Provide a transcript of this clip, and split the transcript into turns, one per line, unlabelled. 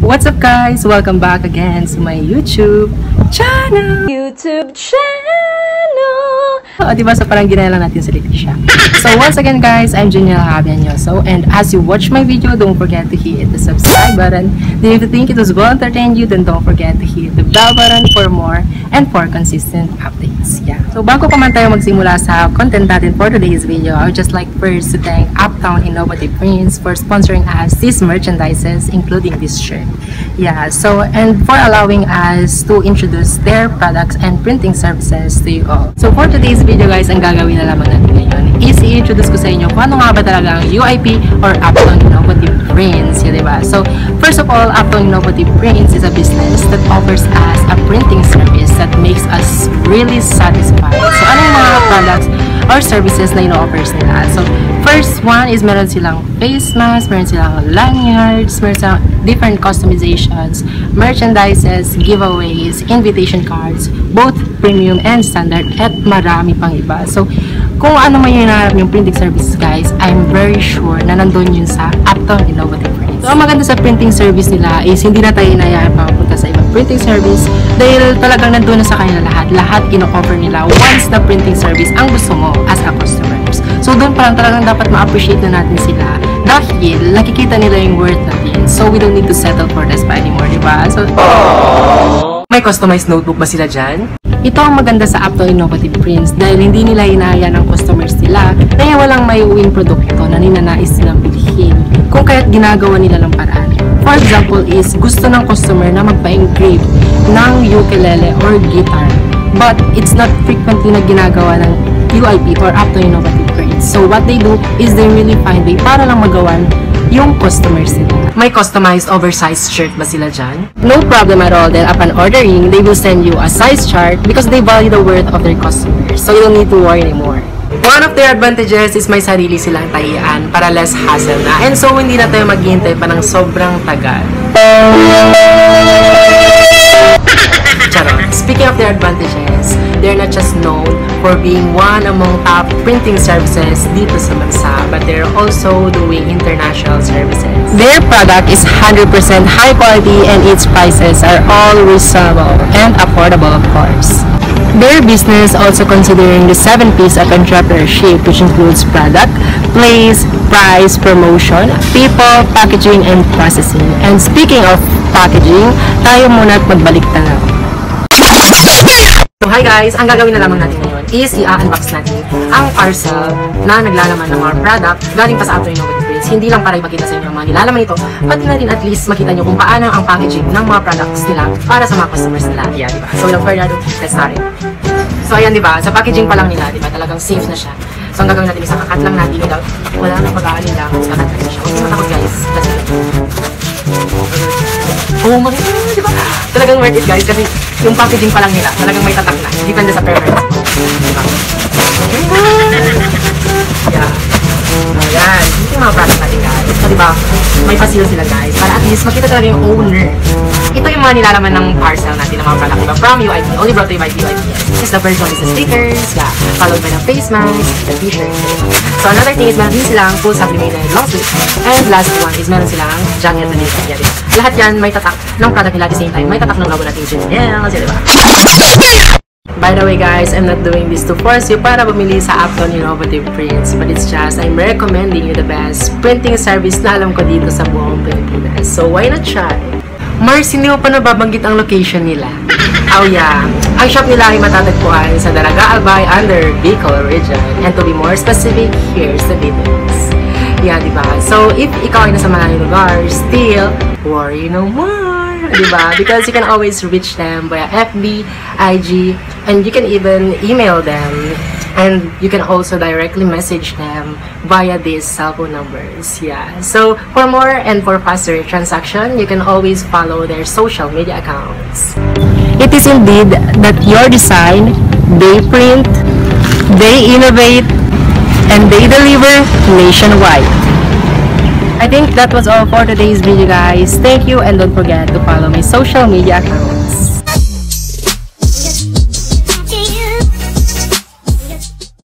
What's up guys? Welcome back again to my YouTube channel! O, diba? So, parang ginaya lang natin sa Leticia. So, once again guys, I'm Juniel Javianyoso. And as you watch my video, don't forget to hit the subscribe button. Then if you think it was well entertained you, then don't forget to hit the bell button for more and for consistent updates. Yeah. So, bago pa man tayo magsimula sa content natin for today's video, I would just like first to thank Uptown Innovative Prints for sponsoring us these merchandises, including this shirt. Yeah, so, and for allowing us to introduce their products and printing services to you all. So, for today's video guys, ang gagawin na lamang natin ngayon is i-introduce ko sa inyo kung ano nga ba talaga ang UIP or Uptown Innovative Prints, yeah, diba? So, first of all, Uptown Innovative Prints is a business that offers us a printing service that makes us really satisfied. So, ano yung mga products or services na ino-offers nila? So, first one is meron silang face mask, meron silang lanyards, meron silang different customizations, merchandises, giveaways, invitation cards, both premium and standard, at marami pang iba. So, kung ano man yung hinahanap yung printing services guys, I'm very sure na nandun yun sa Uptown Innovative Prints. So, ang maganda sa printing service nila is hindi na tayo inayaan papunta sa ibang printing service dahil talagang nandun na sa kanila lahat. Lahat ino-offer nila once na printing service ang gusto mo as a customers. So, doon parang talagang dapat ma-appreciate na natin sila dahil nakikita nila yung worth natin. So, we don't need to settle for less pa anymore, diba? So, may customized notebook ba sila dyan? Ito ang maganda sa Uptown Innovative Prints dahil hindi nila hinahaya ng customers nila na walang may uwing produkto na ninanais silang bilhin kung kaya't ginagawa nila ng paraan. For example is gusto ng customer na magpa-engrave ng ukulele or guitar but it's not frequently na ginagawa ng UIP or Uptown Innovative Prints. So what they do is they really find way para lang magawan yung customers nila. May customized oversized shirt ba sila dyan? No problem at all. Then upon ordering, they will send you a size chart because they value the worth of their customers. So you don't need to worry anymore. One of their advantages is may sarili silang tahian para less hassle na. And so hindi na tayo maghihintay pa ng sobrang tagal. Charot. Speaking of their advantages, they're not just known for being one among top printing services dito sa bansa, but they're also doing international services. Their product is 100% high quality and its prices are all reasonable and affordable, of course. Their business also considering the 7 P's of entrepreneurship, which includes product, place, price, promotion, people, packaging, and processing. And speaking of packaging, tayo muna at magbalik tanaw. So hi guys, ang gagawin na lamang natin ngayon is i-unbox natin ang parcel na naglalaman ng mga product galing pa sa Uptown Innovative Prints. Hindi lang para ipakita sa inyo ang mga nilalaman ito, pati na rin at least makita nyo kung paano ang packaging ng mga products nila para sa mga customers nila. Yeah, diba? So without further ado, let's start it. So ayan, diba? Sa packaging pa lang nila, diba? Talagang safe na siya. So ang gagawin natin is kakat lang natin without wala nang pag-aalin lang. So kakat lang siya. Huwag nyo matakot guys. Kasi oh my God, diba? Talagang worth it guys kasi yung packaging pa lang nila, talagang may tatak na. Depende sa preference mo. Diba? Yeah. Ayan. Ito yung mga product natin guys. So diba, may pasil sila guys. Para at least makita talaga yung owner. Ito yung mga nilalaman ng parcel natin ng mga product. Diba? From UIP. Only brought to you by UIP. Yes, the first one is the stickers. Yeah. Followed by the face mask, the t-shirt. So another thing is meron din silang full sublimated long sleeve. And last one is meron silang jacket na nito. Yeah, diba? Lahat yan may tatak ng product nila at the same time. May tatak ng logo natin yung Juniel. Kasi diba? By the way guys, I'm not doing this to force you para bumili sa Uptown Innovative Prints, but it's just I'm recommending you the best printing service na alam ko dito sa buong Pilipinas. So why not try? Mars, hindi mo pa nababanggit ang location nila. Oh yeah, ang shop nila ay matatagpuan sa Dalaga Albay under Bicol region. And to be more specific, here's the details. Yeah, diba? So if ikaw ay nasa malayong lugar, still worry no more. Diba? Because you can always reach them via FB, IG, and you can even email them. And you can also directly message them via these cell phone numbers. Yeah. So for more and for faster transaction, you can always follow their social media accounts. It is indeed that your design, they print, they innovate, and they deliver nationwide. I think that was all for today's video guys. Thank you and don't forget to follow my social media account.